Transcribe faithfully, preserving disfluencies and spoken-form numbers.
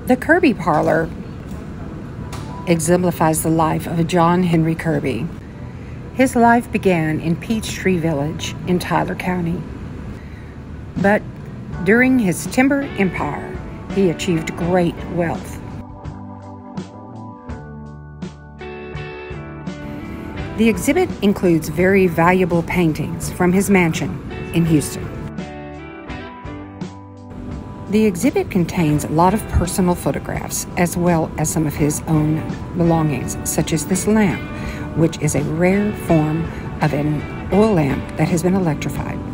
The Kirby Parlor exemplifies the life of John Henry Kirby. His life began in Peachtree Village in Tyler County. But during his timber empire, he achieved great wealth. The exhibit includes very valuable paintings from his mansion in Houston. The exhibit contains a lot of personal photographs as well as some of his own belongings, such as this lamp, which is a rare form of an oil lamp that has been electrified.